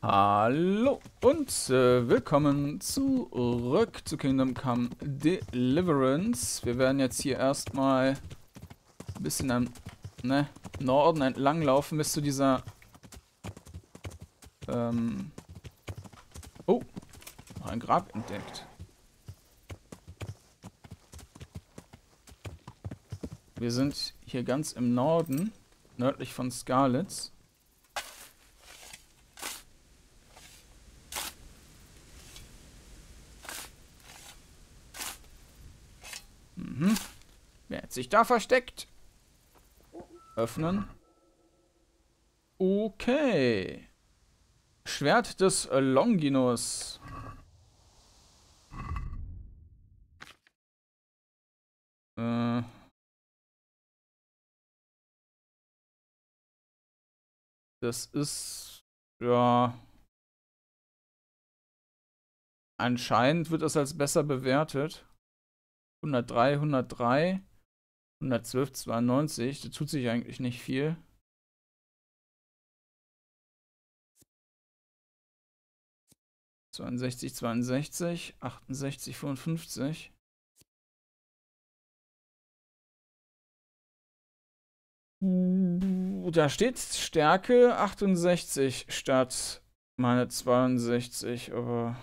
Hallo und willkommen zurück zu Kingdom Come Deliverance. Wir werden jetzt hier erstmal ein bisschen am Norden entlang laufen bis zu dieser oh, noch ein Grab entdeckt. Wir sind hier ganz im Norden, nördlich von Skalitz. Wer hat sich da versteckt? Öffnen. Okay. Schwert des Longinus. Das ist, ja, anscheinend wird das als besser bewertet. 103, 103, 112, 92. Da tut sich eigentlich nicht viel. ...62, 62, 68, 55. Da steht Stärke 68 statt meine 62, aber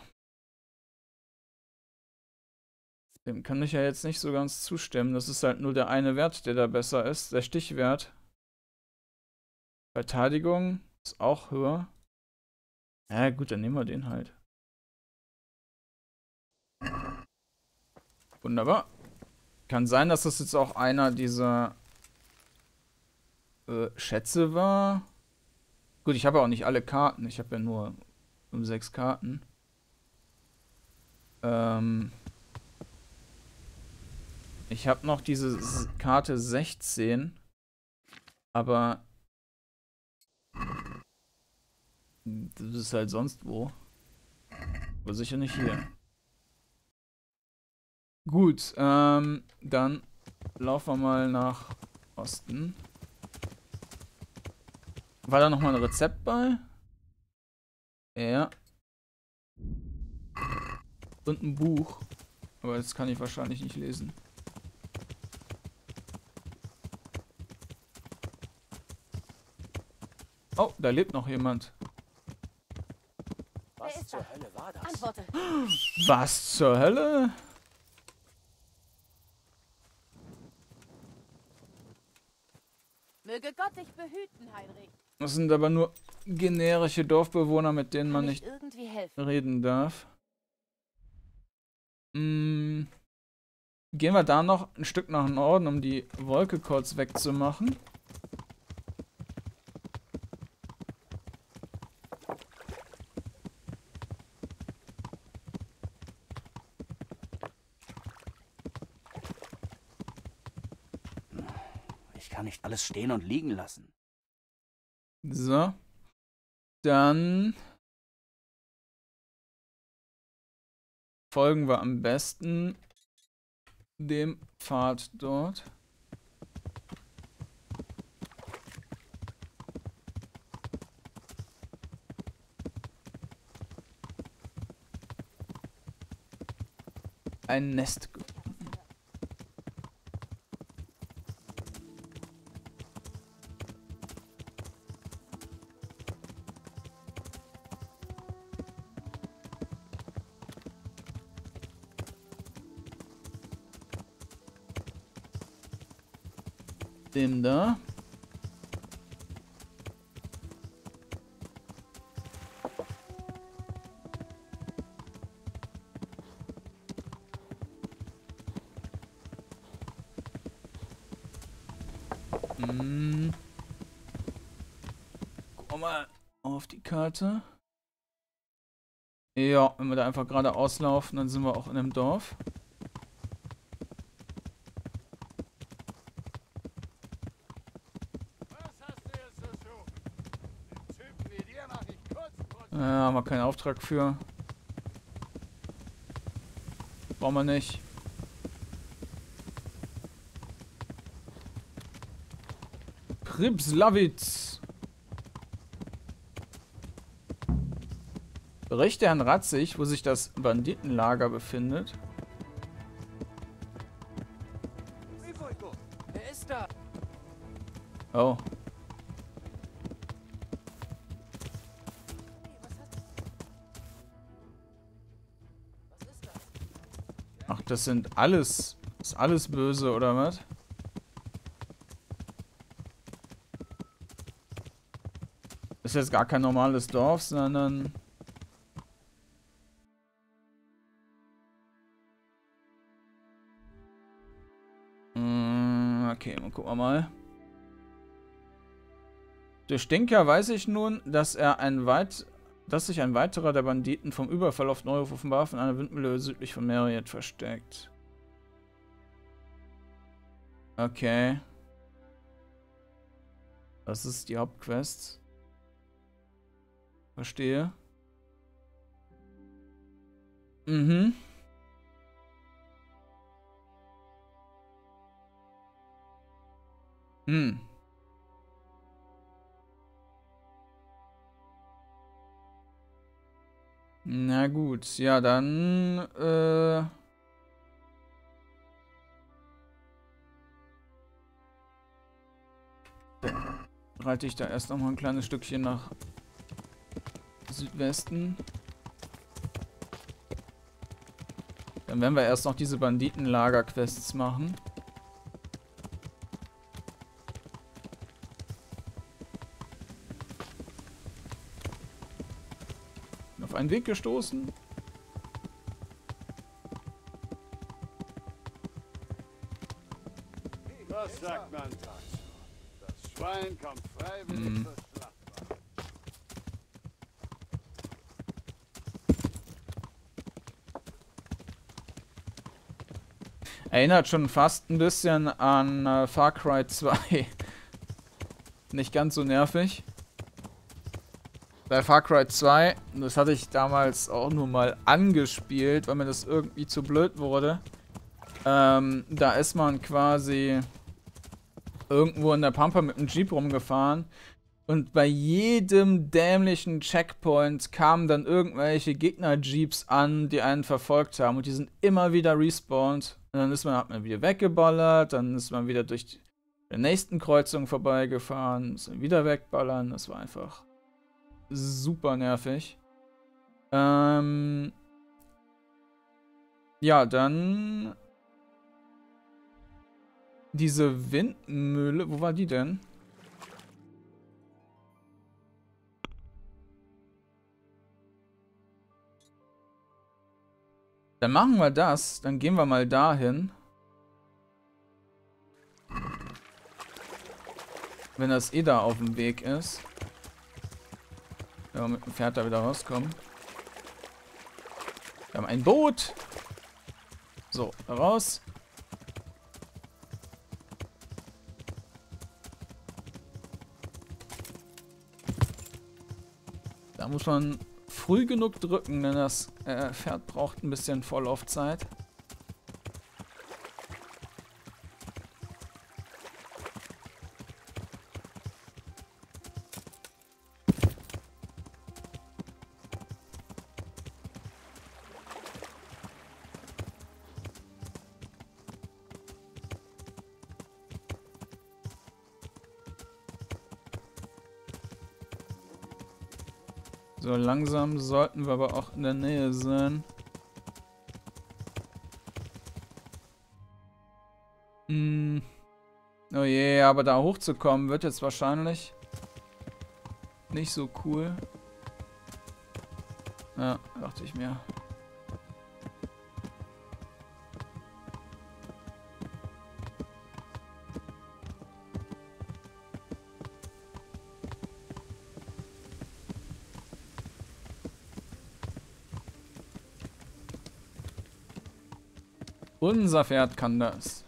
dem kann ich ja jetzt nicht so ganz zustimmen. Das ist halt nur der eine Wert, der da besser ist, der Stichwert. Verteidigung ist auch höher. Ja gut, dann nehmen wir den halt. Wunderbar. Kann sein, dass das jetzt auch einer dieser Schätze war. Gut, ich habe ja auch nicht alle Karten. Ich habe ja nur 6 Karten. Ich habe noch diese Karte 16. Aber das ist halt sonst wo. Aber sicher nicht hier. Gut, dann laufen wir mal nach Osten. War da nochmal ein Rezept bei? Ja. Und ein Buch. Aber das kann ich wahrscheinlich nicht lesen. Oh, da lebt noch jemand. Was zur Hölle war das? Antworte. Was zur Hölle? Möge Gott dich behüten, Heinrich. Das sind aber nur generische Dorfbewohner, mit denen man Kann ich nicht irgendwie helfen? reden darf. Gehen wir da noch ein Stück nach Norden, um die Wolke kurz wegzumachen. Ich kann nicht alles stehen und liegen lassen. So. Dann folgen wir am besten dem Pfad dort. Ein Nest. Dem da. Guck mal auf die Karte. Ja, wenn wir da einfach geradeaus laufen, dann sind wir auch in einem Dorf. Ja, haben wir keinen Auftrag für. Brauchen wir nicht. Pribslavitz. Berichte Herrn Ratzig, wo sich das Banditenlager befindet. Wer ist da? Oh. Was ist das? Ach, das sind alles... Ist alles böse, oder was? Ist jetzt gar kein normales Dorf, sondern... Okay, dann gucken wir mal. Durch Stinker weiß ich nun, dass sich ein weiterer der Banditen vom Überfall auf Neuhof offenbar von einer Windmühle südlich von Marriott versteckt. Okay. Das ist die Hauptquest. Verstehe. Mhm. Hm. Na gut, ja dann, reite ich da erst noch mal ein kleines Stückchen nach Südwesten. Dann werden wir erst noch diese Banditenlager-Quests machen. Auf einen Weg gestoßen. Was sagt man dazu? Das Schwein kommt freiwillig zur Schlachtbank. Erinnert schon fast ein bisschen an Far Cry 2. Nicht ganz so nervig. Bei Far Cry 2, das hatte ich damals auch nur mal angespielt, weil mir das irgendwie zu blöd wurde. Da ist man quasi irgendwo in der Pampa mit dem Jeep rumgefahren. Und bei jedem dämlichen Checkpoint kamen dann irgendwelche Gegner-Jeeps an, die einen verfolgt haben. Und die sind immer wieder respawned. Und dann hat man wieder weggeballert, dann ist man wieder durch die nächsten Kreuzung vorbeigefahren, ist dann wieder wegballern. Das war einfach super nervig. Ja, dann diese Windmühle. Wo war die denn? Dann machen wir das. Dann gehen wir mal dahin. Wenn das eh da auf dem Weg ist. Wenn wir mit dem Pferd da wieder rauskommen. Wir haben ein Boot. So, da raus. Da muss man früh genug drücken, denn das Pferd braucht ein bisschen Vorlaufzeit. So langsam sollten wir aber auch in der Nähe sein. Oh je, aber da hochzukommen wird jetzt wahrscheinlich nicht so cool. Ja, dachte ich mir. Unser Pferd kann das.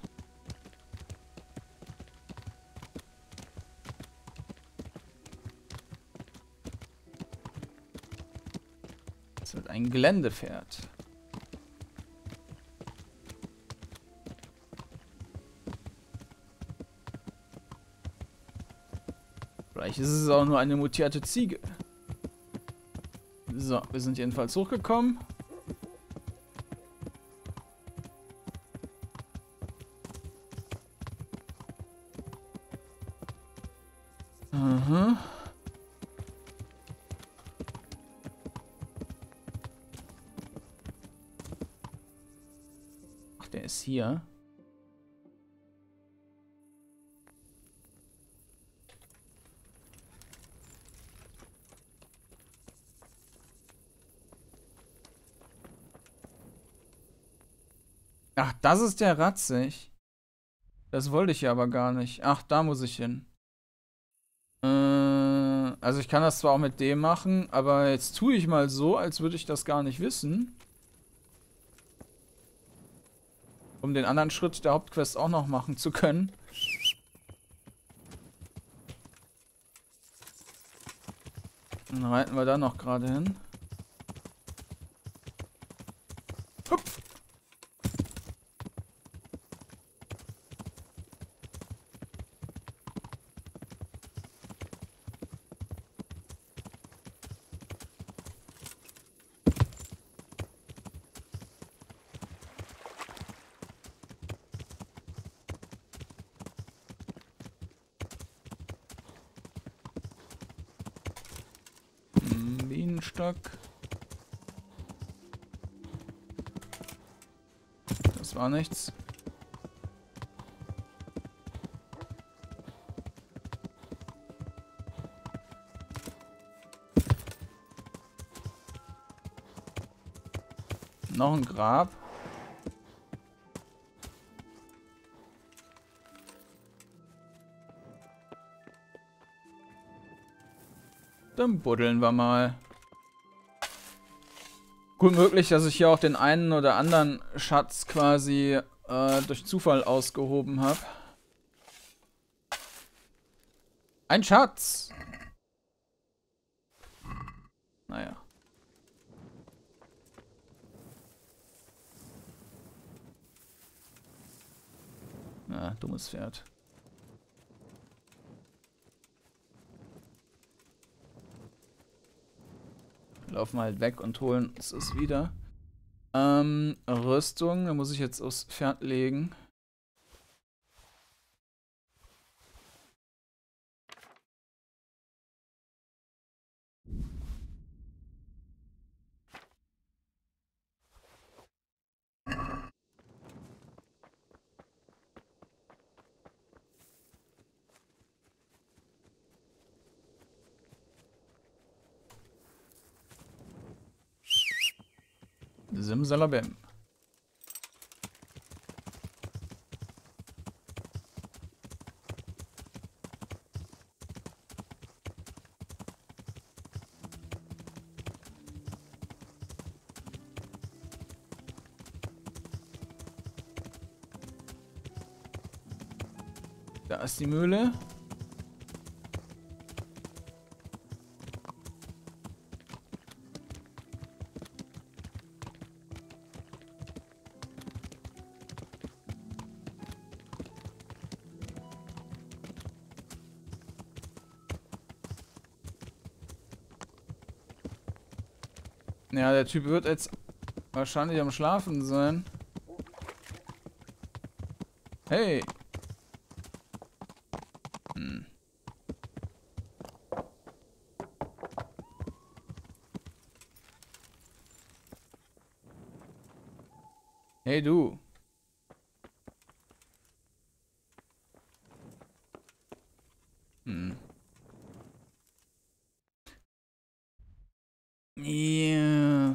Das wird ein Geländepferd. Vielleicht ist es auch nur eine mutierte Ziege. So, wir sind jedenfalls hochgekommen. Aha. Ach, der ist hier. Ach, das ist der Ratzig. Das wollte ich ja aber gar nicht. Ach, da muss ich hin. Also ich kann das zwar auch mit dem machen, aber jetzt tue ich mal so, als würde ich das gar nicht wissen. Um den anderen Schritt der Hauptquest auch noch machen zu können. Dann reiten wir da noch gerade hin. Hupf. Bienenstock. Das war nichts. Noch ein Grab. Dann buddeln wir mal. Gut möglich, dass ich hier auch den einen oder anderen Schatz quasi durch Zufall ausgehoben habe. Ein Schatz! Naja. Na, dummes Pferd. Laufen halt weg und holen uns es wieder. Rüstung, da muss ich jetzt aufs Pferd legen. Simsalabim. Da ist die Mühle. Ja, der Typ wird jetzt wahrscheinlich am Schlafen sein. Hey! Hm. Hey du! Hm. Ja.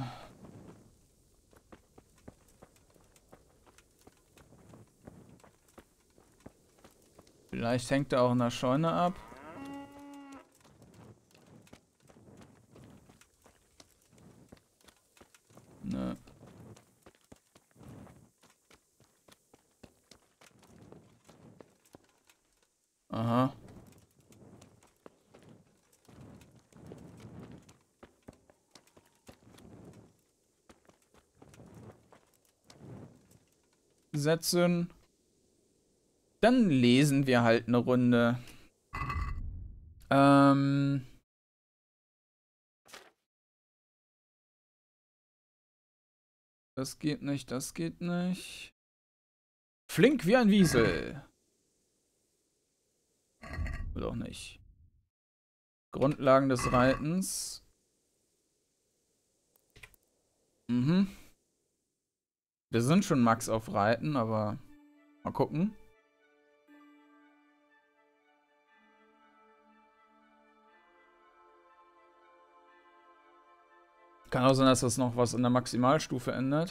Vielleicht hängt er auch in der Scheune ab. Nö. Aha. Setzen. Dann lesen wir halt eine Runde. Das geht nicht, das geht nicht. Flink wie ein Wiesel. Oder auch nicht. Grundlagen des Reitens. Mhm. Wir sind schon Max auf Reiten, aber mal gucken. Kann auch sein, dass das noch was in der Maximalstufe ändert.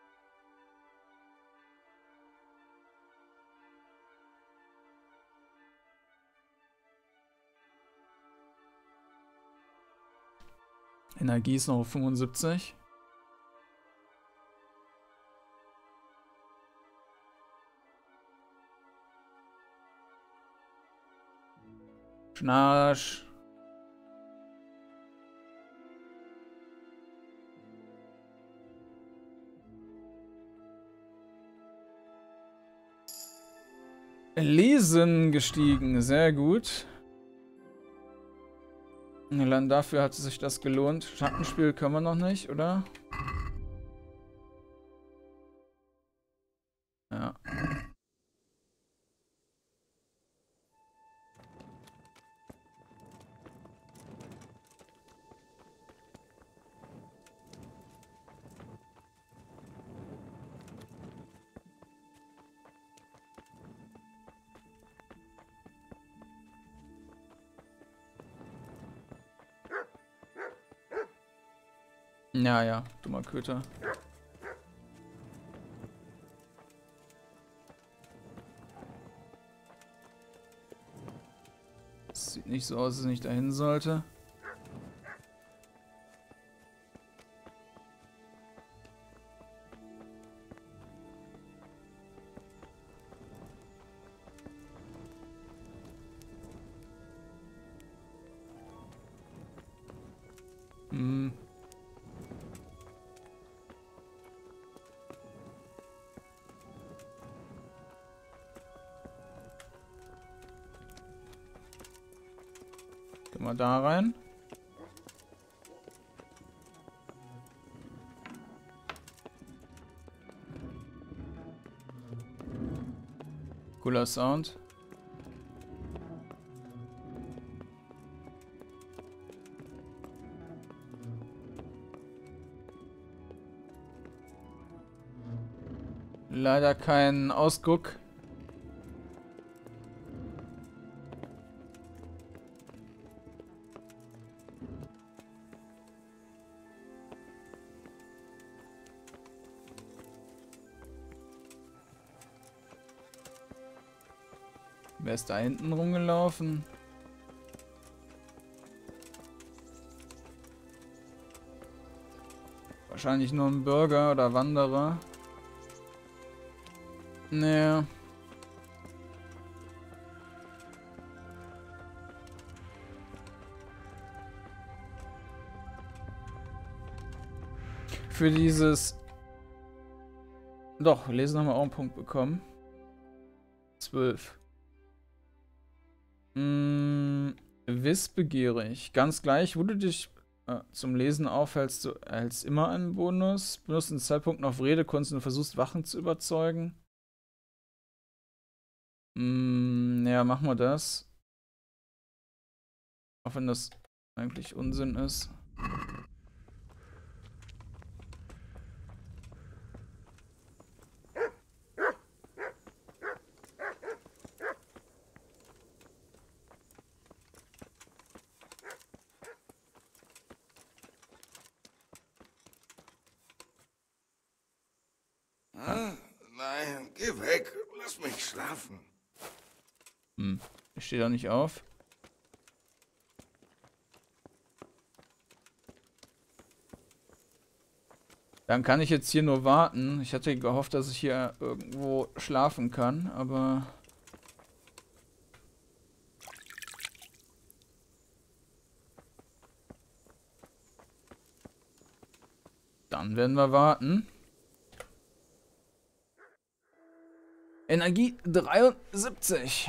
Energie ist noch auf 75. Schnarch. Lesen gestiegen, sehr gut. Dann dafür hat sich das gelohnt. Schattenspiel können wir noch nicht, oder? Ja. Ja, ja, dummer Köter. Das sieht nicht so aus, als es nicht dahin sollte. Hm. Gehen wir da rein. Cooler Sound. Leider kein Ausguck. Wer ist da hinten rumgelaufen? Wahrscheinlich nur ein Bürger oder Wanderer. Nee. Für dieses... Doch, lesen haben wir auch einen Punkt bekommen. 12. Wissbegierig. Ganz gleich, wo du dich zum Lesen aufhältst, du erhältst immer einen Bonus. Benutzt einen Zeitpunkt auf Redekunst und versuchst Wachen zu überzeugen. Ja, machen wir das. Auch wenn das eigentlich Unsinn ist. Nein, geh weg. Lass mich schlafen. Ich stehe da nicht auf. Dann kann ich jetzt hier nur warten. Ich hatte gehofft, dass ich hier irgendwo schlafen kann, aber... Dann werden wir warten. Energie 73.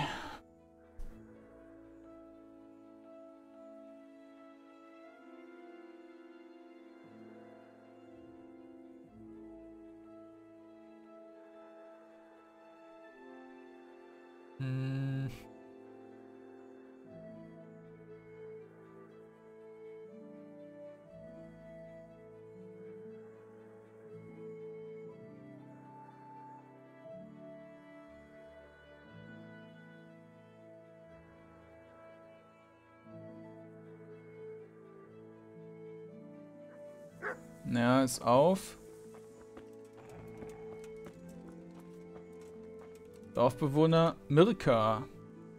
Ja, ist auf. Dorfbewohner Mirka.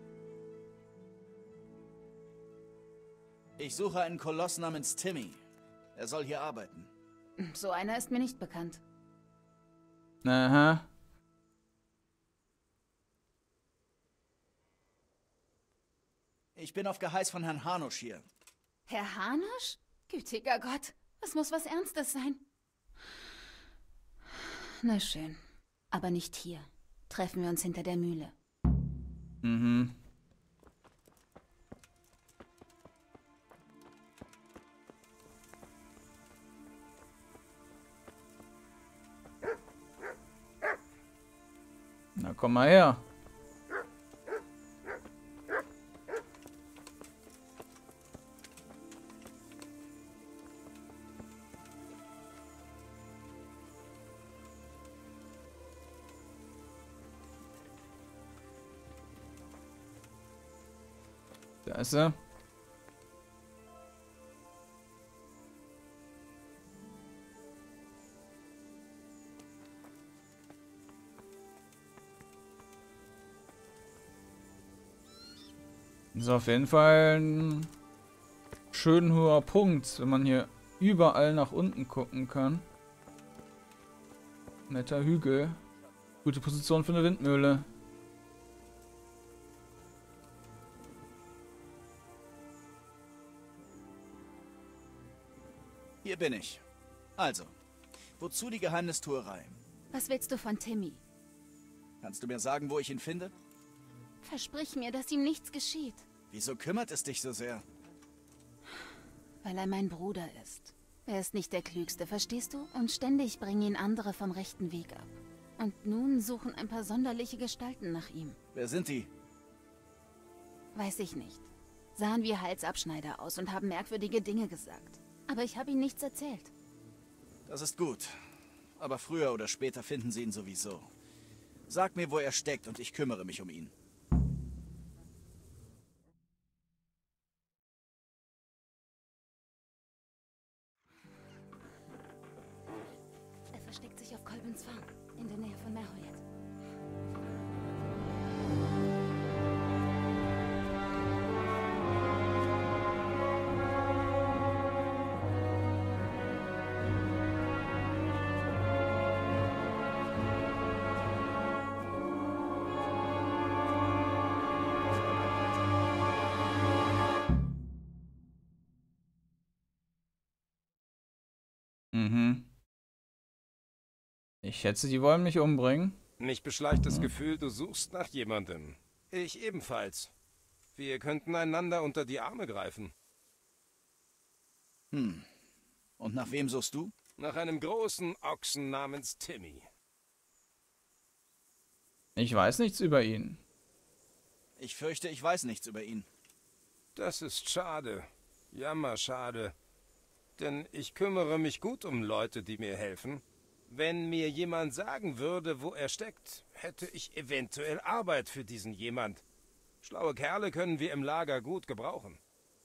Ich suche einen Koloss namens Timmy. Er soll hier arbeiten. So einer ist mir nicht bekannt. Aha. Ich bin auf Geheiß von Herrn Hanusch hier. Herr Hanusch? Gütiger Gott, es muss was Ernstes sein. Na schön, aber nicht hier. Treffen wir uns hinter der Mühle. Mhm. Na, komm mal her. Da ist er. Das ist auf jeden Fall ein schön hoher Punkt, wenn man hier überall nach unten gucken kann. Netter Hügel. Gute Position für eine Windmühle. Hier bin ich. Also, wozu die Geheimnistuerei? Was willst du von Timmy? Kannst du mir sagen, wo ich ihn finde? Versprich mir, dass ihm nichts geschieht. Wieso kümmert es dich so sehr? Weil er mein Bruder ist. Er ist nicht der Klügste, verstehst du? Und ständig bringen ihn andere vom rechten Weg ab. Und nun suchen ein paar sonderliche Gestalten nach ihm. Wer sind die? Weiß ich nicht. Sahen wie Halsabschneider aus und haben merkwürdige Dinge gesagt. Aber ich habe ihnen nichts erzählt. Das ist gut. Aber früher oder später finden sie ihn sowieso. Sag mir, wo er steckt und ich kümmere mich um ihn. Er versteckt sich auf Kolbens Farm, in der Nähe von Merhoyet. Mhm. Ich schätze, die wollen mich umbringen. Mich beschleicht das Gefühl, du suchst nach jemandem. Ich ebenfalls. Wir könnten einander unter die Arme greifen. Und nach wem suchst du? Nach einem großen Ochsen namens Timmy. Ich weiß nichts über ihn. Ich fürchte, ich weiß nichts über ihn. Das ist schade. Jammerschade. Denn ich kümmere mich gut um Leute, die mir helfen. Wenn mir jemand sagen würde, wo er steckt, hätte ich eventuell Arbeit für diesen jemand. Schlaue Kerle können wir im Lager gut gebrauchen.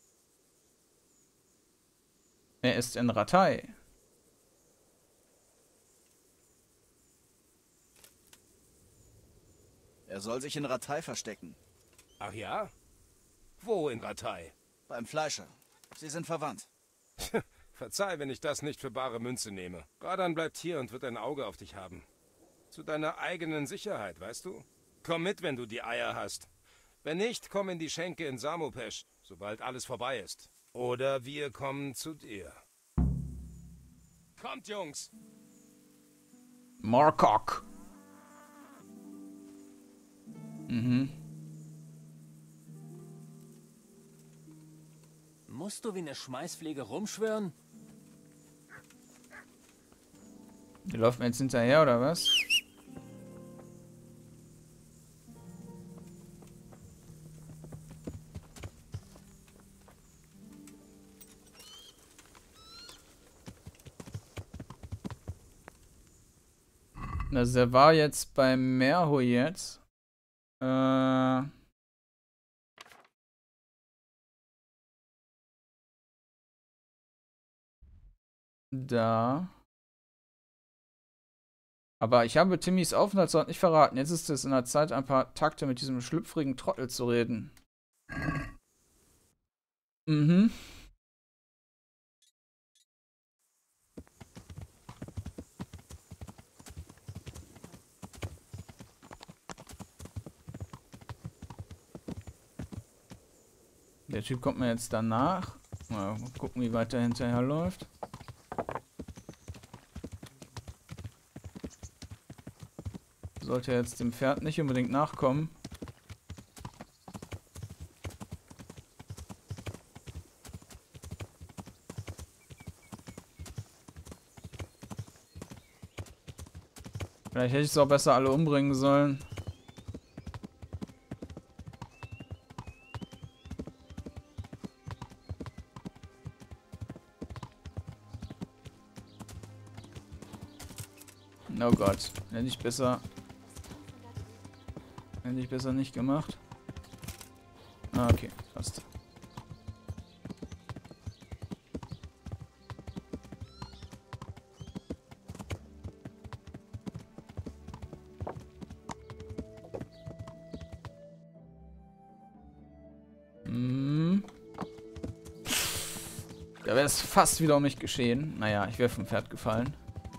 Er ist in Ratay. Er soll sich in Ratay verstecken. Ach ja? Wo in Ratay? Beim Fleischer. Sie sind verwandt. Verzeih, wenn ich das nicht für bare Münze nehme. Radan bleibt hier und wird ein Auge auf dich haben. Zu deiner eigenen Sicherheit, weißt du? Komm mit, wenn du die Eier hast. Wenn nicht, komm in die Schenke in Samopesh, sobald alles vorbei ist. Oder wir kommen zu dir. Kommt, Jungs! Markok. Mhm. Musst du wie eine Schmeißfliege rumschwören? Die läuft mir jetzt hinterher, oder was? Also der war jetzt bei Merhoyet. Da. Aber ich habe Timmys Aufenthaltsort nicht verraten. Jetzt ist es in der Zeit, ein paar Takte mit diesem schlüpfrigen Trottel zu reden. Mhm. Der Typ kommt mir jetzt danach. Mal gucken, wie weit er hinterher läuft. Sollte jetzt dem Pferd nicht unbedingt nachkommen. Vielleicht hätte ich es auch besser alle umbringen sollen. Oh Gott, hätte ich besser nicht gemacht. Ah, okay, passt. Da wäre es fast wieder um mich geschehen. Naja, ich wäre vom Pferd gefallen.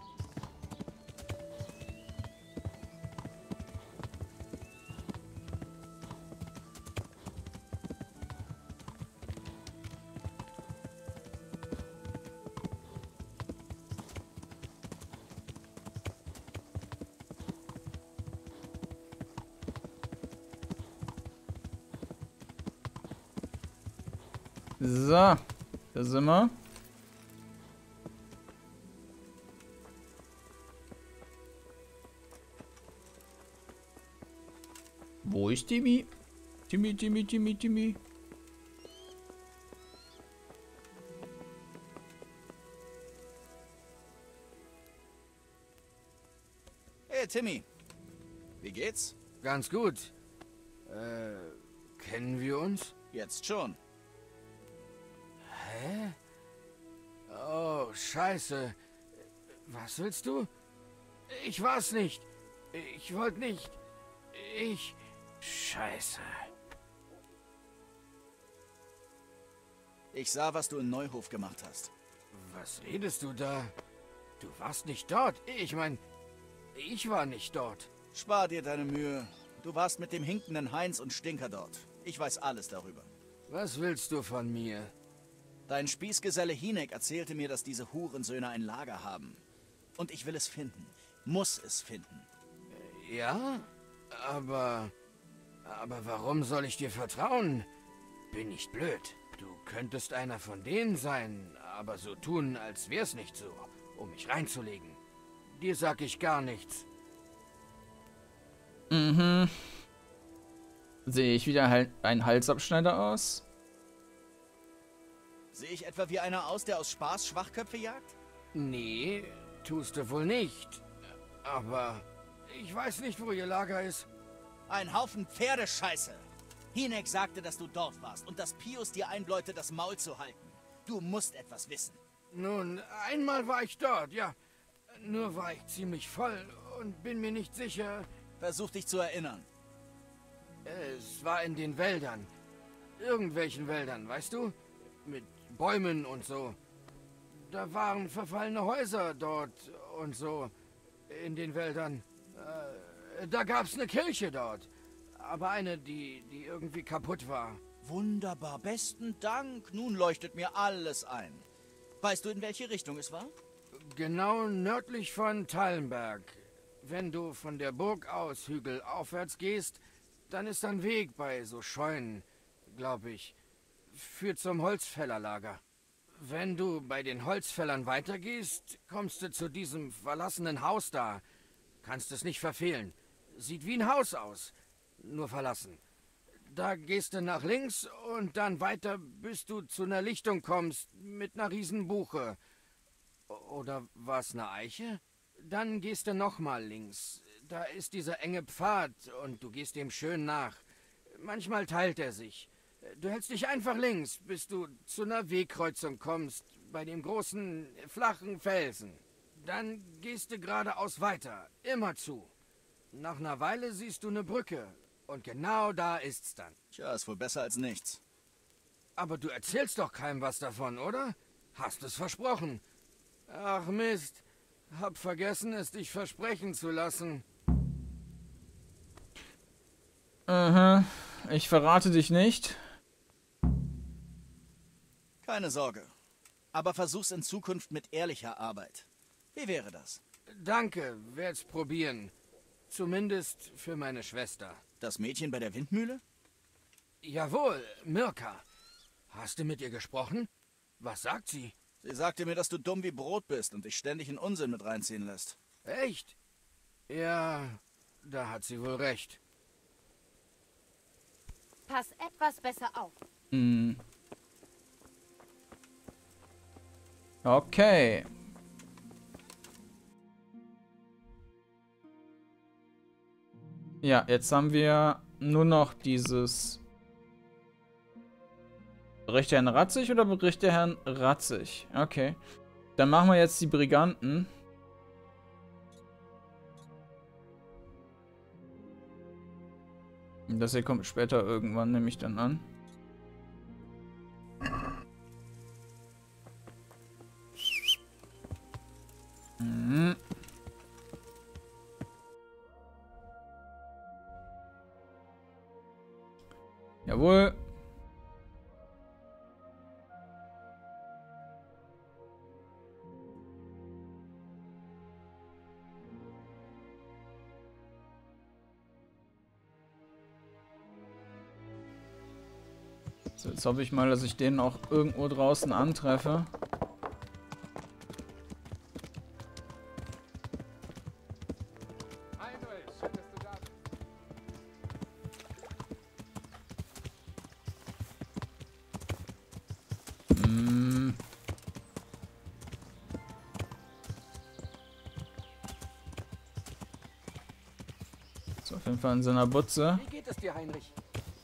So, da sind wir. Wo ist Timmy? Timmy. Hey, Timmy. Wie geht's? Ganz gut. Kennen wir uns? Jetzt schon. Hä? Oh, scheiße. Was willst du? Ich war's nicht. Ich wollte nicht. Scheiße. Ich sah, was du in Neuhof gemacht hast. Was redest du da? Du warst nicht dort. Ich meine, ich war nicht dort. Spar dir deine Mühe. Du warst mit dem hinkenden Heinz und Stinker dort. Ich weiß alles darüber. Was willst du von mir? Dein Spießgeselle Hinek erzählte mir, dass diese Hurensöhne ein Lager haben. Und ich will es finden. Muss es finden. Ja? Aber warum soll ich dir vertrauen? Bin nicht blöd. Du könntest einer von denen sein, aber so tun, als wär's nicht so, um mich reinzulegen. Dir sag ich gar nichts. Mhm. Sehe ich wieder ein Halsabschneider aus? Sehe ich etwa wie einer aus, der aus Spaß Schwachköpfe jagt? Nee, tust du wohl nicht. Aber ich weiß nicht, wo ihr Lager ist. Ein Haufen Pferdescheiße. Hinek sagte, dass du dort warst und dass Pius dir einbläute, das Maul zu halten. Du musst etwas wissen. Nun, einmal war ich dort, ja. Nur war ich ziemlich voll und bin mir nicht sicher. Versuch dich zu erinnern. Es war in den Wäldern. Irgendwelchen Wäldern, weißt du? Mit Bäumen und so. Da waren verfallene Häuser dort und so. In den Wäldern. Da gab's eine Kirche dort. Aber eine, die irgendwie kaputt war. Wunderbar, besten Dank. Nun leuchtet mir alles ein. Weißt du, in welche Richtung es war? Genau nördlich von Tallenberg. Wenn du von der Burg aus Hügel aufwärts gehst, dann ist ein Weg bei so Scheunen, glaube ich. Führt zum Holzfällerlager. Wenn du bei den Holzfällern weitergehst, kommst du zu diesem verlassenen Haus da. Kannst es nicht verfehlen. Sieht wie ein Haus aus, nur verlassen. Da gehst du nach links und dann weiter, bis du zu einer Lichtung kommst mit einer Riesenbuche. Oder war's eine Eiche? Dann gehst du nochmal links. Da ist dieser enge Pfad und du gehst dem schön nach. Manchmal teilt er sich. Du hältst dich einfach links, bis du zu einer Wegkreuzung kommst, bei dem großen, flachen Felsen. Dann gehst du geradeaus weiter, immer zu. Nach einer Weile siehst du eine Brücke. Und genau da ist's dann. Tja, ist wohl besser als nichts. Aber du erzählst doch keinem was davon, oder? Hast es versprochen. Ach Mist. Hab vergessen, es dich versprechen zu lassen. Aha. Ich verrate dich nicht. Keine Sorge. Aber versuch's in Zukunft mit ehrlicher Arbeit. Wie wäre das? Danke, werd's probieren. Zumindest für meine Schwester. Das Mädchen bei der Windmühle? Jawohl, Mirka. Hast du mit ihr gesprochen? Was sagt sie? Sie sagte mir, dass du dumm wie Brot bist und dich ständig in Unsinn mit reinziehen lässt. Echt? Ja, da hat sie wohl recht. Pass etwas besser auf. Hm. Okay. Ja, jetzt haben wir nur noch dieses... Bericht der Herrn Ratzig oder Bericht der Herrn Ratzig? Okay. Dann machen wir jetzt die Briganten. Das hier kommt später irgendwann, nehme ich dann an. Mhm. Jawohl. So, jetzt hoffe ich mal, dass ich den auch irgendwo draußen antreffe. Heinrich, schön, dass du da bist. Hm. So, auf jeden Fall in seiner Butze. Wie geht es dir, Heinrich?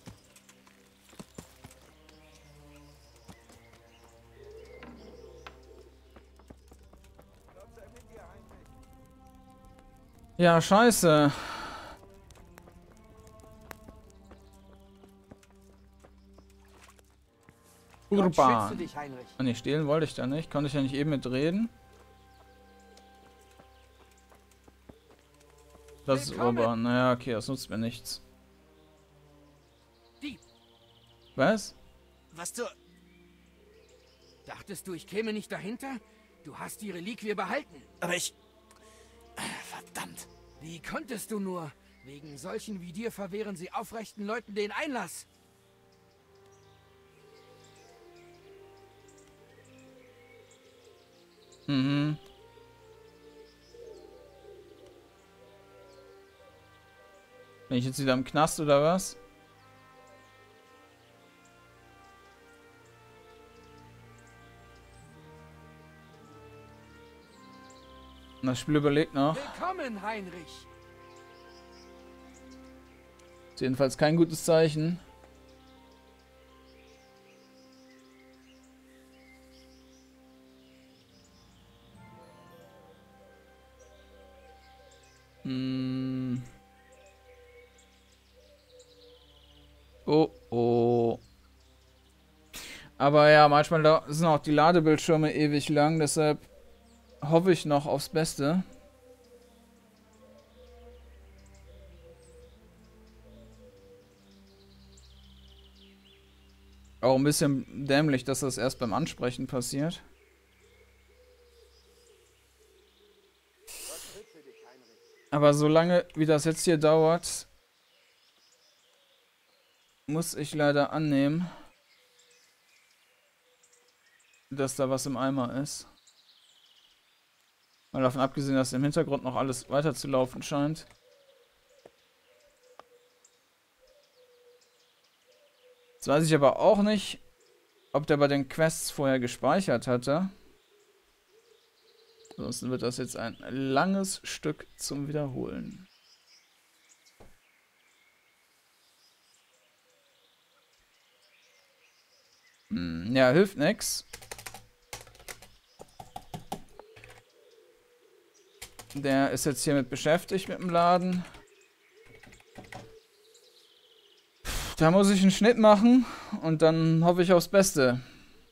Ja, scheiße. Gott schütze Urban. dich, Heinrich. Ah, nee, stehlen wollte ich da nicht. Konnte ich ja nicht eben mitreden. Das ist Willkommen. Urban. Naja, okay, das nutzt mir nichts. Dieb. Was? Was du... Dachtest du, ich käme nicht dahinter? Du hast die Reliquie behalten. Aber ich... Verdammt. Wie konntest du nur? Wegen solchen wie dir verwehren sie aufrechten Leuten den Einlass. Mhm. Bin ich jetzt wieder im Knast oder was? Das Spiel überlegt noch. Willkommen, Heinrich. Ist jedenfalls kein gutes Zeichen. Hm. Oh, oh. Aber ja, manchmal sind auch die Ladebildschirme ewig lang, deshalb hoffe ich noch aufs Beste. Auch ein bisschen dämlich, dass das erst beim Ansprechen passiert. Aber solange wie das jetzt hier dauert, muss ich leider annehmen, dass da was im Eimer ist. Mal davon abgesehen, dass im Hintergrund noch alles weiterzulaufen scheint. Jetzt weiß ich aber auch nicht, ob der bei den Quests vorher gespeichert hatte. Ansonsten wird das jetzt ein langes Stück zum Wiederholen. Ja, hilft nix. Der ist jetzt hier mit beschäftigt mit dem Laden. Da muss ich einen Schnitt machen und dann hoffe ich aufs Beste.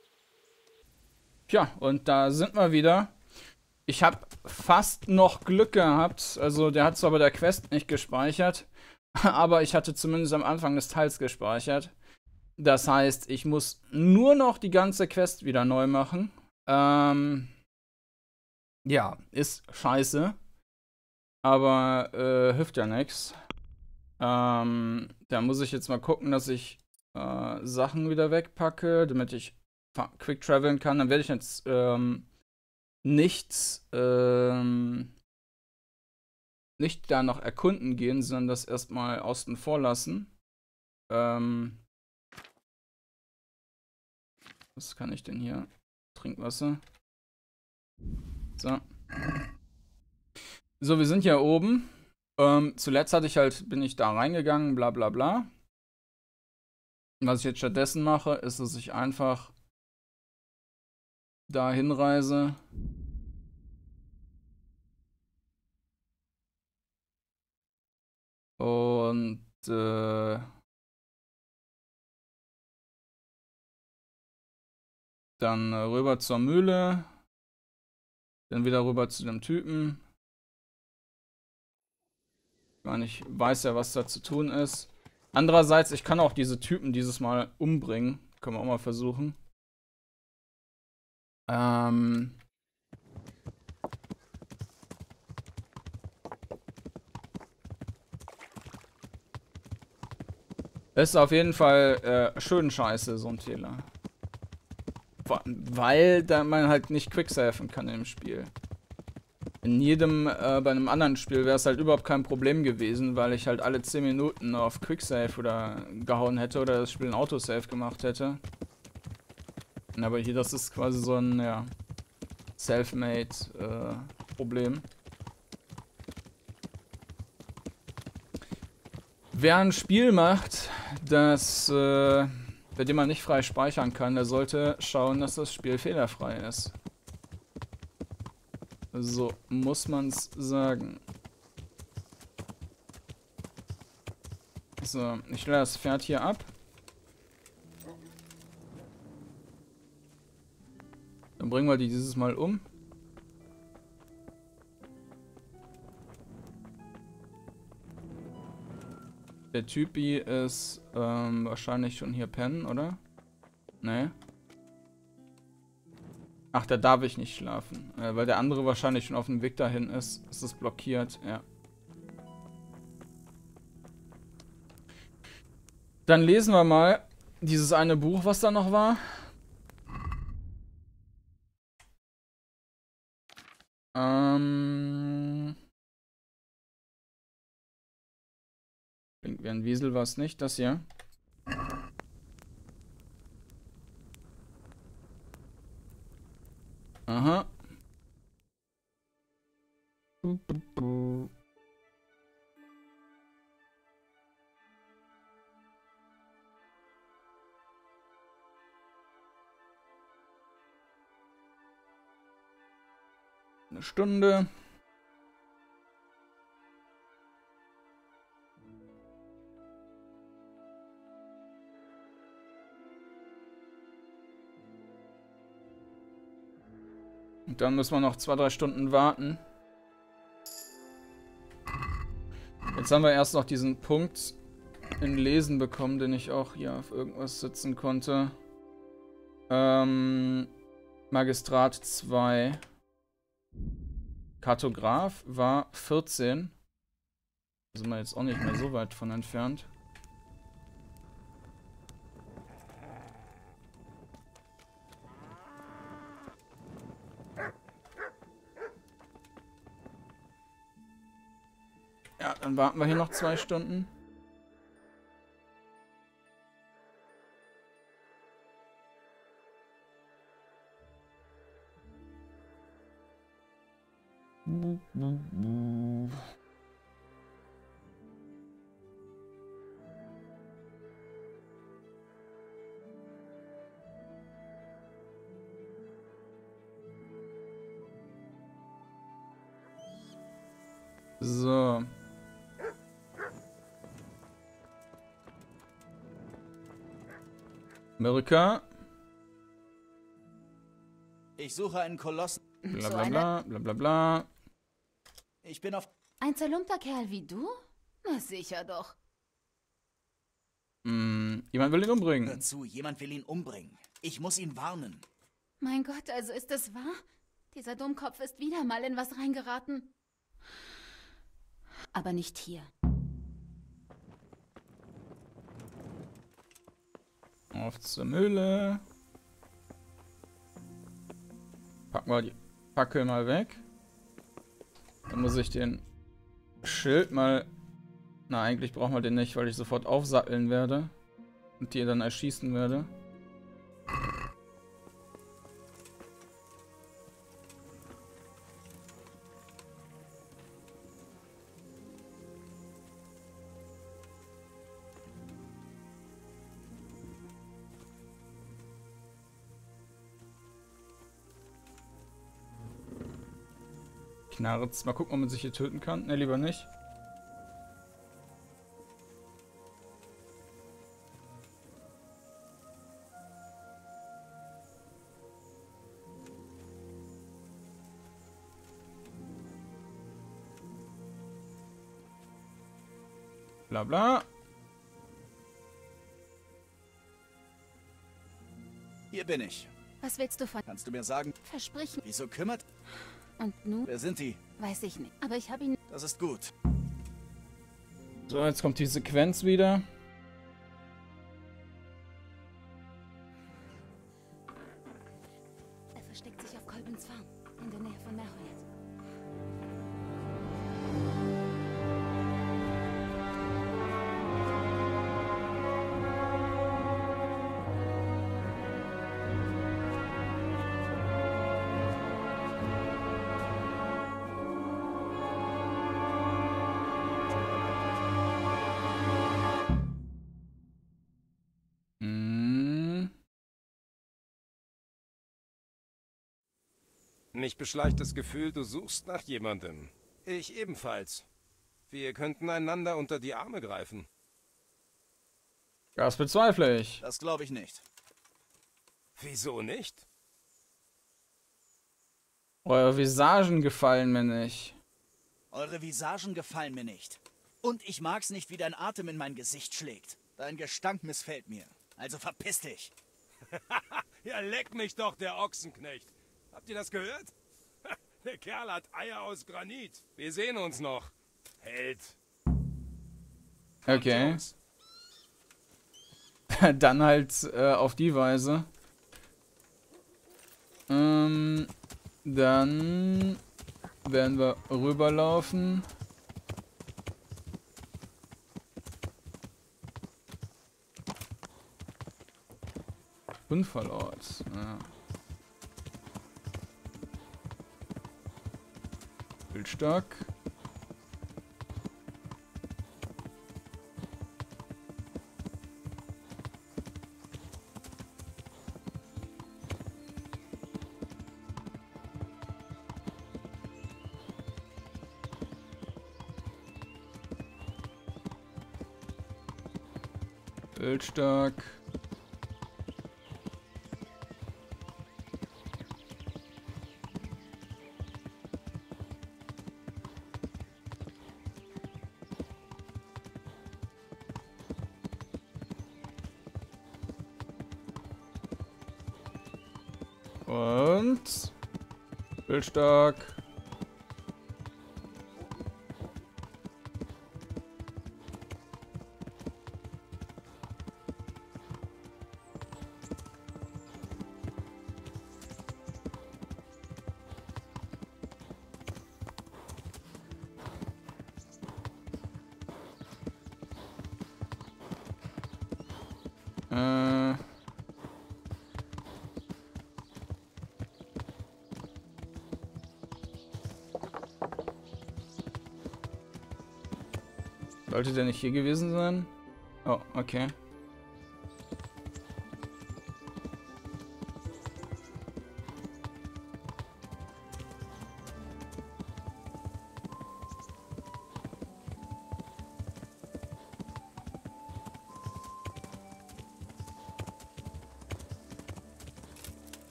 Tja, und da sind wir wieder. Ich habe fast noch Glück gehabt. Also der hat zwar bei der Quest nicht gespeichert, aber ich hatte zumindest am Anfang des Teils gespeichert. Das heißt, ich muss nur noch die ganze Quest wieder neu machen. Ja, ist scheiße. Aber hilft ja nichts. Da muss ich jetzt mal gucken, dass ich Sachen wieder wegpacke, damit ich quick traveln kann. Dann werde ich jetzt nicht da noch erkunden gehen, sondern das erstmal außen vor lassen. Was kann ich denn hier? Trinkwasser. So. So, wir sind hier oben. Zuletzt bin ich da reingegangen, bla bla bla. Was ich jetzt stattdessen mache, ist, dass ich einfach da hinreise. Und dann rüber zur Mühle. Dann wieder rüber zu dem Typen. Ich meine, ich weiß ja, was da zu tun ist. Andererseits, ich kann auch diese Typen dieses Mal umbringen. Können wir auch mal versuchen. Ist auf jeden Fall schön scheiße, so ein Fehler. Weil da man halt nicht quicksafen kann im Spiel. In jedem, bei einem anderen Spiel wäre es halt überhaupt kein Problem gewesen, weil ich halt alle 10 Minuten auf Quicksave oder gehauen hätte oder das Spiel ein Autosave gemacht hätte. Aber hier, das ist quasi so ein, ja, self-made Problem. Wer ein Spiel macht, das, bei dem man nicht frei speichern kann, der sollte schauen, dass das Spiel fehlerfrei ist. So muss man's sagen. So, ich stelle das Pferd hier ab. Dann bringen wir die dieses Mal um. Der Typi ist wahrscheinlich schon hier pennen, oder? Nee. Ach, da darf ich nicht schlafen. Weil der andere wahrscheinlich schon auf dem Weg dahin ist. Ist es blockiert, ja. Dann lesen wir mal dieses eine Buch, was da noch war. Klingt wie ein Wiesel, war es nicht, das hier. Aha. Eine Stunde. Und dann müssen wir noch 2-3 Stunden warten. Jetzt haben wir erst noch diesen Punkt in Lesen bekommen, den ich auch hier auf irgendwas setzen konnte. Magistrat 2. Kartograf war 14. Da sind wir jetzt auch nicht mehr so weit von entfernt. Ja, dann warten wir hier noch 2 Stunden. So. Amerika. Ich suche einen Koloss. Bla So bla eine- bla bla bla bla. Ich bin auf... Ein zerlumpter Kerl wie du? Na sicher doch. Jemand will ihn Hör umbringen. zu, jemand will ihn umbringen. Ich muss ihn warnen. Mein Gott, also ist es wahr? Dieser Dummkopf ist wieder mal in was reingeraten. Aber nicht hier. Auf zur Mühle. Packen wir die Fackel mal weg. Dann muss ich den Schild mal... Na, eigentlich brauchen wir den nicht, weil ich sofort aufsatteln werde. Und die dann erschießen werde. Knarz. Mal gucken, ob man sich hier töten kann. Ne, lieber nicht. Bla bla. Hier bin ich. Was willst du von... Kannst du mir sagen, Versprich mir. wieso kümmert? Und nun? Wer sind die? Weiß ich nicht. Aber ich habe ihn... Das ist gut. So, jetzt kommt die Sequenz wieder. Er versteckt sich auf Kolbens Farm. In der Nähe von Merhoyet. Mich beschleicht das Gefühl, du suchst nach jemandem. Ich ebenfalls. Wir könnten einander unter die Arme greifen. Das bezweifle ich. Das glaube ich nicht. Wieso nicht? Eure Visagen gefallen mir nicht. Eure Visagen gefallen mir nicht. Und ich mag's nicht, wie dein Atem in mein Gesicht schlägt. Dein Gestank missfällt mir. Also verpiss dich. Ja, leck mich doch, der Ochsenknecht. Habt ihr das gehört? Der Kerl hat Eier aus Granit. Wir sehen uns noch. Held. Okay. Jungs. Dann halt auf die Weise. Dann werden wir rüberlaufen. Unfallort. Ja. Bildstock. Bildstock. Und Bildstock. Sollte der nicht hier gewesen sein? Oh, okay.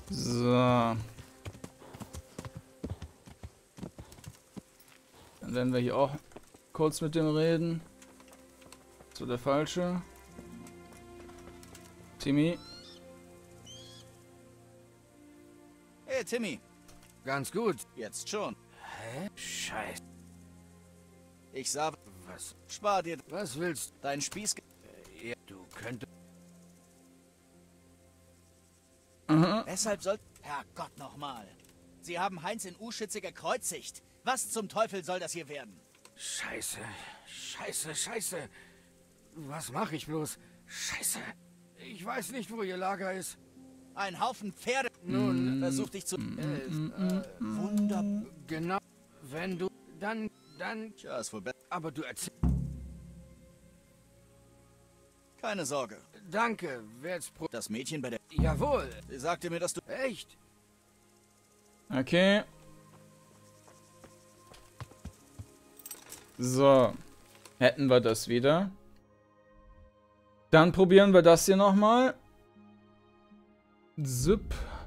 So. Dann werden wir hier auch kurz mit dem reden. So, der Falsche. Timmy. Hey, Timmy. Ganz gut. Jetzt schon. Hä? Scheiße. Ich sah... Was? Spar dir Was willst deinen Spieß... du? Du könntest... Weshalb soll... Herrgott nochmal. Sie haben Heinz in Uschitze gekreuzigt. Was zum Teufel soll das hier werden? Scheiße. Scheiße, scheiße. Was mache ich bloß? Scheiße. Ich weiß nicht, wo ihr Lager ist. Ein Haufen Pferde. Nun, Versuch dich zu... wunderbar. Genau. Wenn du... Dann... Tja, ist wohl besser. Aber du erzählst... Keine Sorge. Danke. Wer jetzt... Das Mädchen bei der... Jawohl. Sie sagte mir, dass du... Echt? Okay. So. Hätten wir das wieder. Dann probieren wir das hier nochmal. Zip.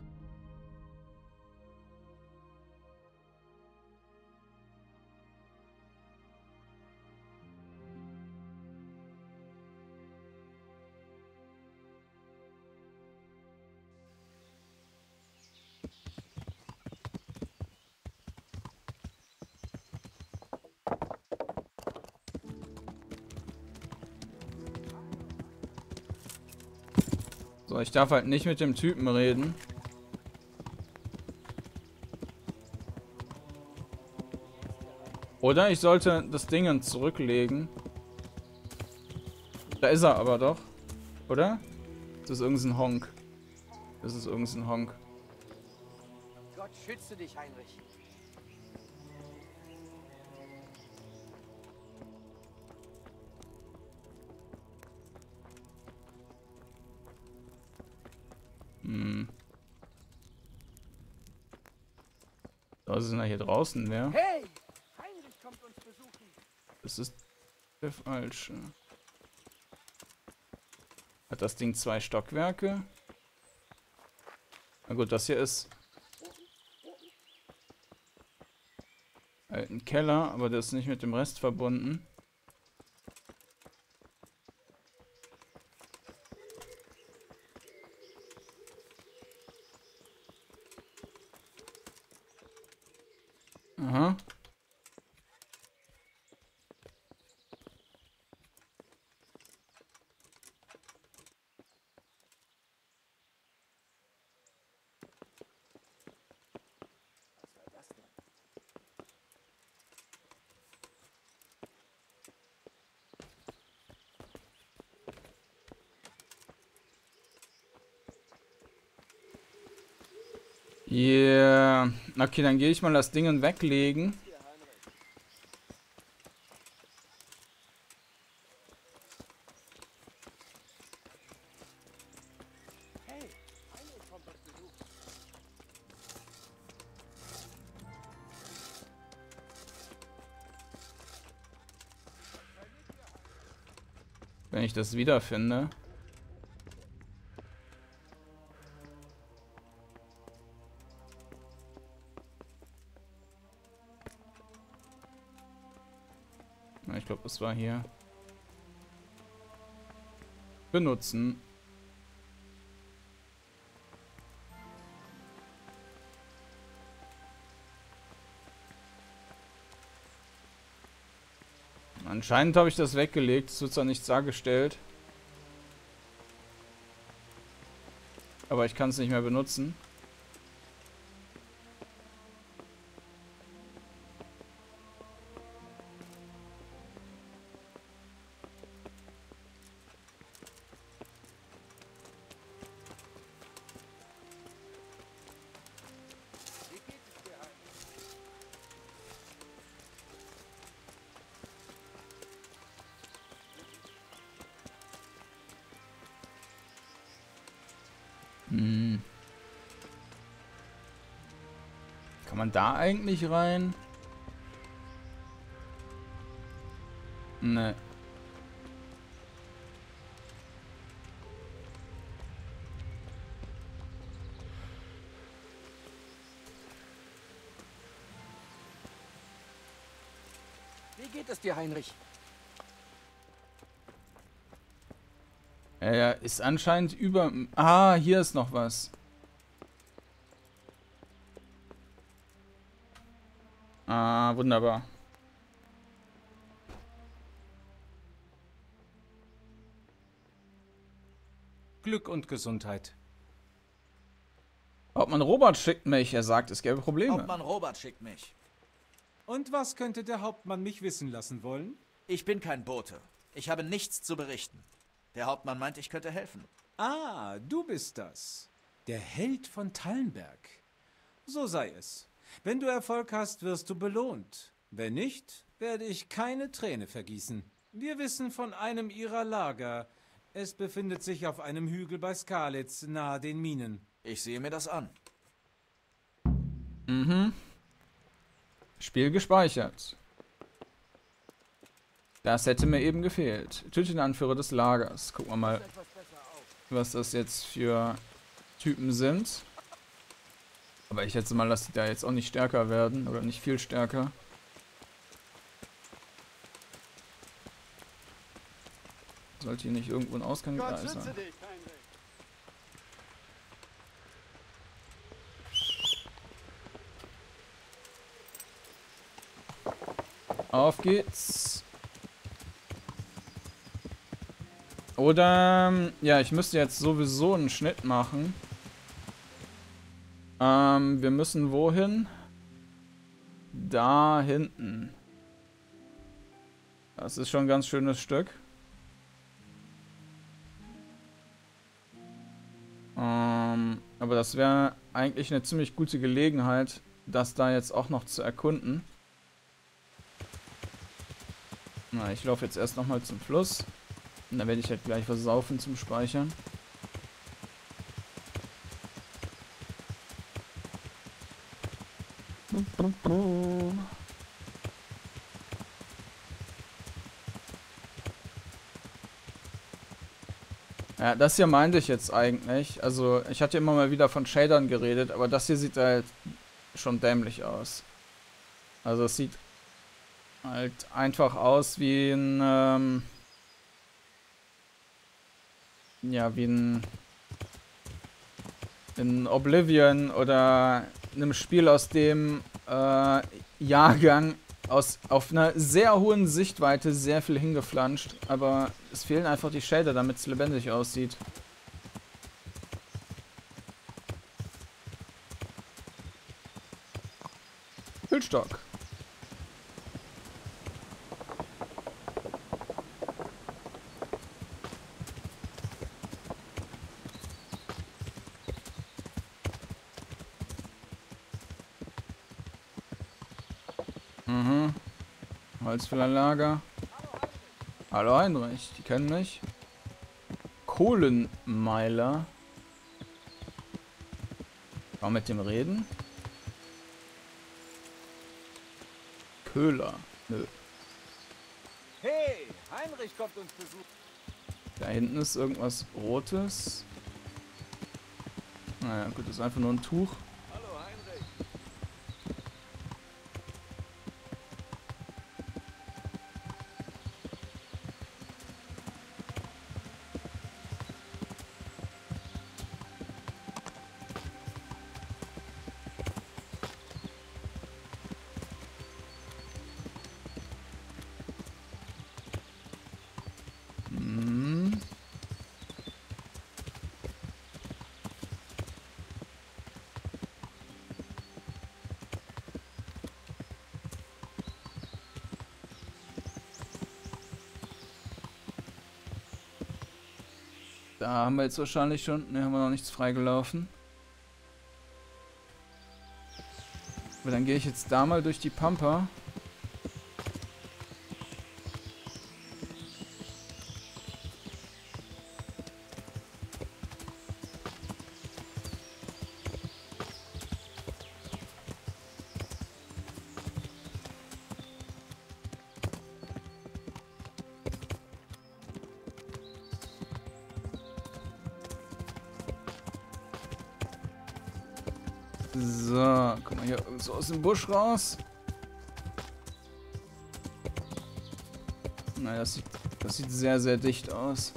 So, ich darf halt nicht mit dem Typen reden. Oder ich sollte das Ding zurücklegen. Da ist er aber doch. Oder? Das ist irgendein Honk. Das ist irgendein Honk. Gott schütze dich, Heinrich. Da sind wir hier draußen, wer? Hey! Heinrich kommt uns besuchen. Das ist der Falsche. Hat das Ding 2 Stockwerke? Na gut, das hier ist halt ein Keller, aber der ist nicht mit dem Rest verbunden. Aha. Yeah. Okay, dann gehe ich mal das Ding weglegen. Wenn ich das wiederfinde. Ich glaube, das war hier. Benutzen. Anscheinend habe ich das weggelegt. Es wird zwar nichts dargestellt. Aber ich kann es nicht mehr benutzen. Kann man da eigentlich rein? Ne. Wie geht es dir, Heinrich? Er ist anscheinend über... Ah, hier ist noch was. Ah, wunderbar. Glück und Gesundheit. Hauptmann Robert schickt mich. Er sagt, es gäbe Probleme. Hauptmann Robert schickt mich. Und was könnte der Hauptmann mich wissen lassen wollen? Ich bin kein Bote. Ich habe nichts zu berichten. Der Hauptmann meint, ich könnte helfen. Ah, du bist das. Der Held von Tallenberg. So sei es. Wenn du Erfolg hast, wirst du belohnt. Wenn nicht, werde ich keine Träne vergießen. Wir wissen von einem ihrer Lager. Es befindet sich auf einem Hügel bei Skalitz, nahe den Minen. Ich sehe mir das an. Mhm. Spiel gespeichert. Das hätte mir eben gefehlt. Töte den Anführer des Lagers. Gucken wir mal, was das jetzt für Typen sind. Aber ich schätze mal, dass die da jetzt auch nicht stärker werden. Oder nicht viel stärker. Sollte hier nicht irgendwo ein Ausgang Gott da schütze sein. dich, Heinrich. Auf geht's. Oder, ja, ich müsste jetzt sowieso einen Schnitt machen. Wir müssen wohin? Da hinten. Das ist schon ein ganz schönes Stück. Aber das wäre eigentlich eine ziemlich gute Gelegenheit, das da jetzt auch noch zu erkunden. Na, ich laufe jetzt erst nochmal zum Fluss. Und dann werde ich halt gleich versaufen zum Speichern. Ja, das hier meinte ich jetzt eigentlich. Also, ich hatte immer mal wieder von Shadern geredet, aber das hier sieht halt schon dämlich aus. Also, es sieht halt einfach aus wie ein, ja, wie ein in Oblivion oder einem Spiel aus dem Jahrgang auf einer sehr hohen Sichtweite sehr viel hingeflanscht, aber es fehlen einfach die Shader, damit es lebendig aussieht. Bildstock. Mhm. Holzfällerlager. Hallo Heinrich, die kennen mich. Kohlenmeiler. Kann man mit dem reden? Köhler. Nö. Hey, Heinrich kommt uns besuchen. Da hinten ist irgendwas Rotes. Naja, gut, das ist einfach nur ein Tuch. Hallo, Heinrich. Hm. Da haben wir jetzt wahrscheinlich schon... Ne, haben wir noch nichts freigelaufen. Aber dann gehe ich jetzt da mal durch die Pampa. So, guck mal hier so aus dem Busch raus. Na, das sieht sehr, sehr dicht aus.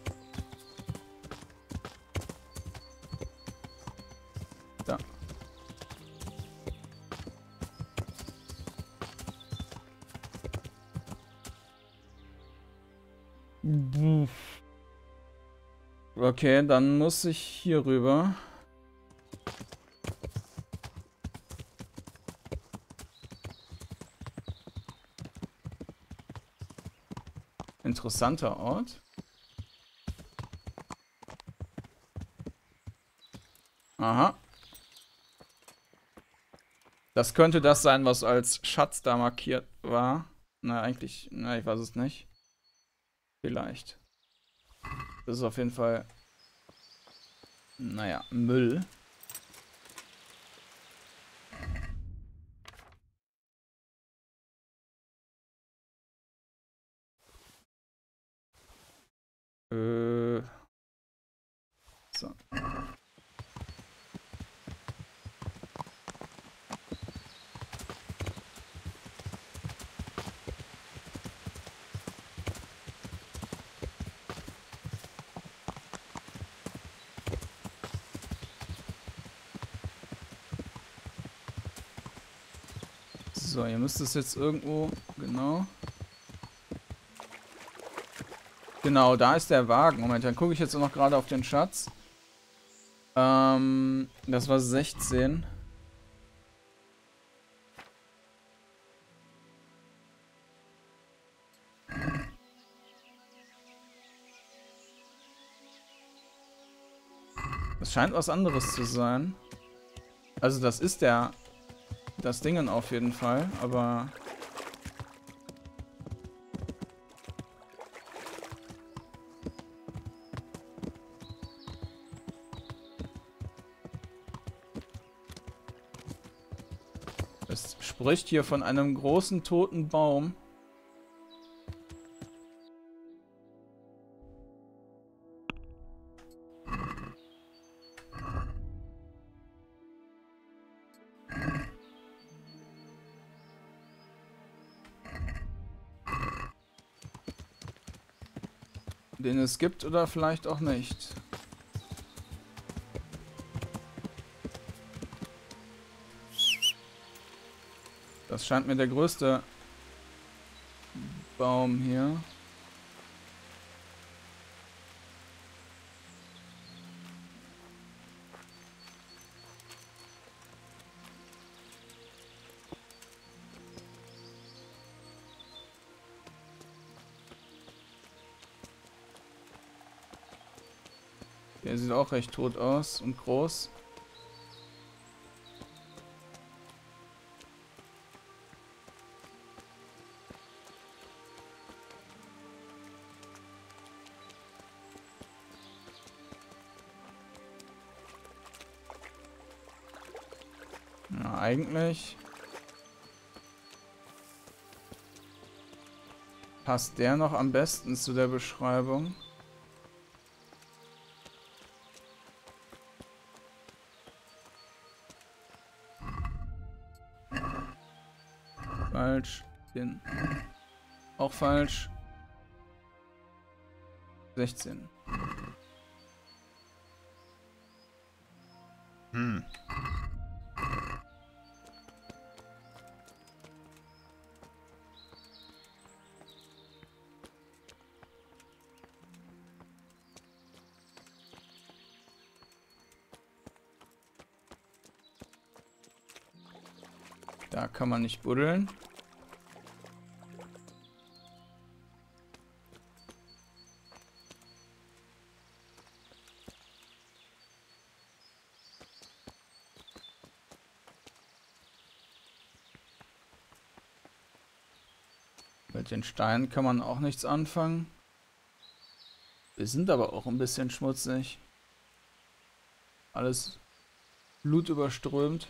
Da. Okay, dann muss ich hier rüber. Interessanter Ort. Aha. Das könnte das sein, was als Schatz da markiert war. Na, eigentlich, na, ich weiß es nicht. Vielleicht. Das ist auf jeden Fall, naja, Müll. So. So, ihr müsst es jetzt irgendwo, genau. Genau, da ist der Wagen. Moment, dann gucke ich jetzt noch gerade auf den Schatz. Das war 16. Das scheint was anderes zu sein. Also das ist das Dingen auf jeden Fall, aber... Es spricht hier von einem großen toten Baum. Den es gibt oder vielleicht auch nicht. Das scheint mir der größte Baum hier. Der sieht auch recht tot aus und groß. Ja, eigentlich passt der noch am besten zu der Beschreibung. Falsch. Den auch falsch. 16. Da kann man nicht buddeln. Mit den Steinen kann man auch nichts anfangen. Wir sind aber auch ein bisschen schmutzig. Alles blutüberströmt.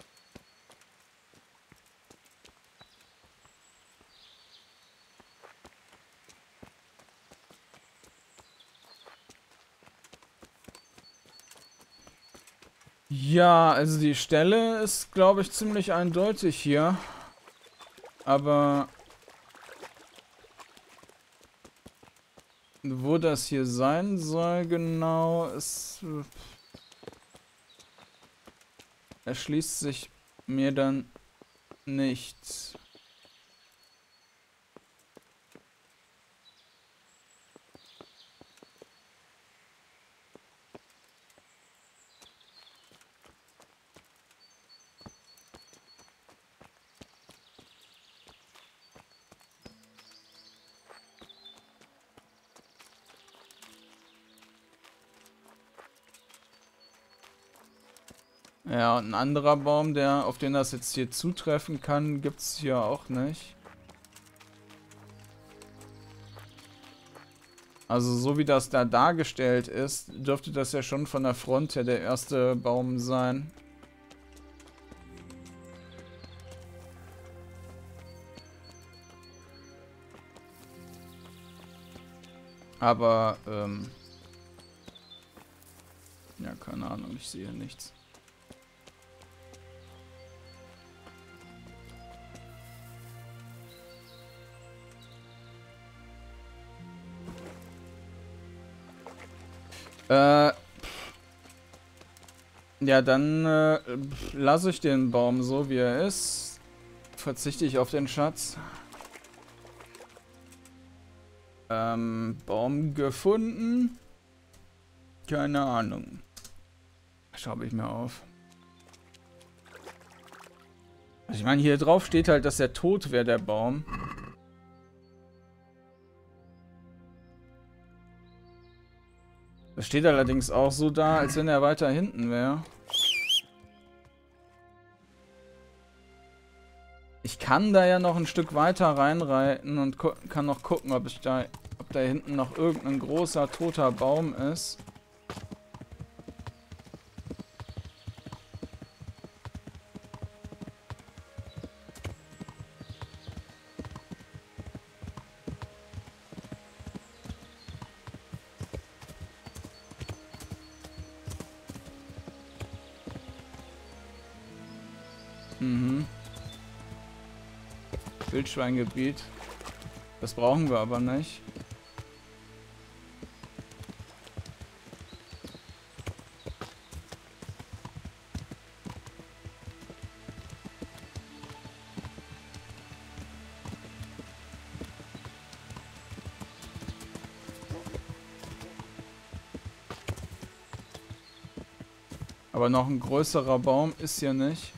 Ja, also die Stelle ist, glaube ich, ziemlich eindeutig hier. Aber wo das hier sein soll, genau, es erschließt sich mir dann nicht. Ja, und ein anderer Baum, auf den das jetzt hier zutreffen kann, gibt es hier auch nicht. Also so wie das da dargestellt ist, dürfte das ja schon von der Front her der erste Baum sein. Aber, ja, keine Ahnung, ich sehe nichts. Ja, dann lasse ich den Baum so, wie er ist. Verzichte ich auf den Schatz. Baum gefunden. Keine Ahnung. Schreibe ich mir auf. Also ich meine, hier drauf steht halt, dass er tot wäre, der Baum. Das steht allerdings auch so da, als wenn er weiter hinten wäre. Ich kann da ja noch ein Stück weiter reinreiten und kann noch gucken, ob da hinten noch irgendein großer toter Baum ist. Mhm. Wildschweingebiet. Das brauchen wir aber nicht. Aber noch ein größerer Baum ist hier nicht.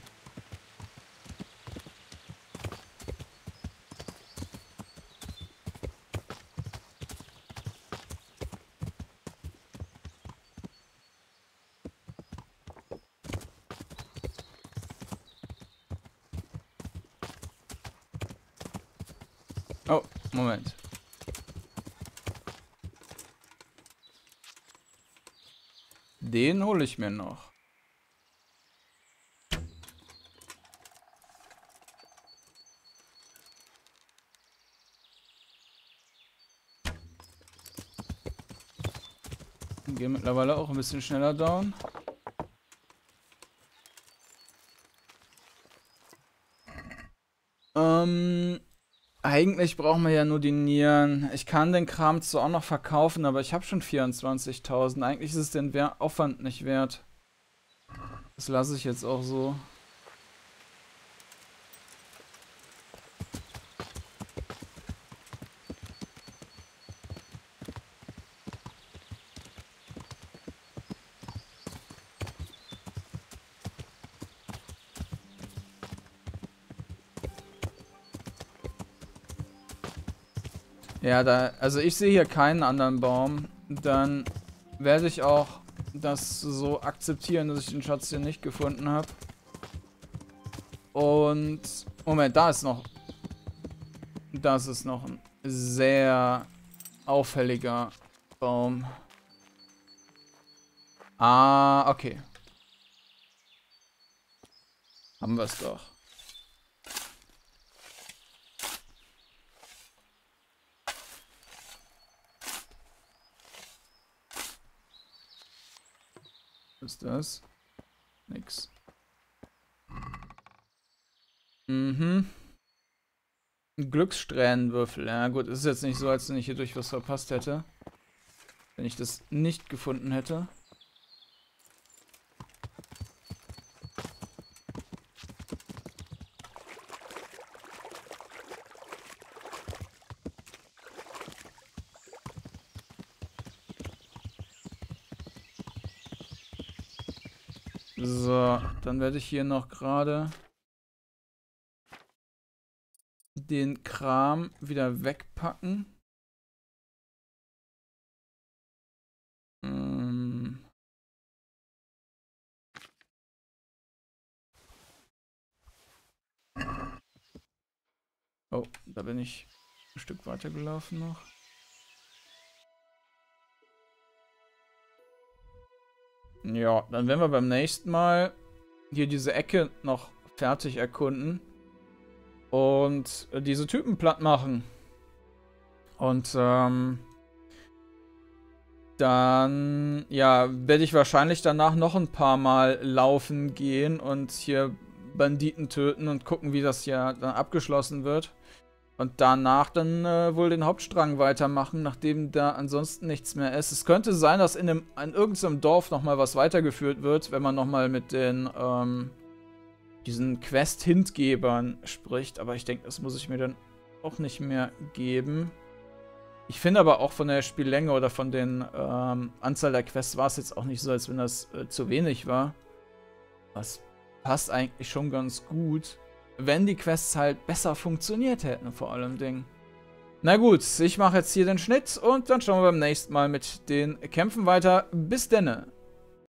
Oh, Moment. Den hole ich mir noch. Gehen mittlerweile auch ein bisschen schneller down. Eigentlich brauchen wir ja nur die Nieren. Ich kann den Kram zwar auch noch verkaufen, aber ich habe schon 24.000. Eigentlich ist es den Aufwand nicht wert. Das lasse ich jetzt auch so. Ja, also ich sehe hier keinen anderen Baum. Dann werde ich auch das so akzeptieren, dass ich den Schatz hier nicht gefunden habe. Und Moment, das ist noch ein sehr auffälliger Baum. Ah, okay. Haben wir es doch. Was ist das? Nix. Mhm. Ein Glückssträhnenwürfel. Ja gut, ist jetzt nicht so, als wenn ich hier durch was verpasst hätte. wenn ich das nicht gefunden hätte. So, dann werde ich hier noch gerade den Kram wieder wegpacken. Oh, da bin ich ein Stück weiter gelaufen noch. Ja, dann werden wir beim nächsten Mal hier diese Ecke noch fertig erkunden und diese Typen platt machen. Und dann, ja, werde ich wahrscheinlich danach noch ein paar Mal laufen gehen und hier Banditen töten und gucken, wie das hier dann abgeschlossen wird. Und danach dann wohl den Hauptstrang weitermachen, nachdem da ansonsten nichts mehr ist. Es könnte sein, dass in irgendeinem Dorf nochmal was weitergeführt wird, wenn man nochmal mit den diesen Quest-Hintgebern spricht. Aber ich denke, das muss ich mir dann auch nicht mehr geben. Ich finde aber auch von der Spiellänge oder von den Anzahl der Quests war es jetzt auch nicht so, als wenn das zu wenig war. Das passt eigentlich schon ganz gut. Wenn die Quests halt besser funktioniert hätten, vor allem Ding. Na gut, ich mache jetzt hier den Schnitt und dann schauen wir beim nächsten Mal mit den Kämpfen weiter. Bis denne!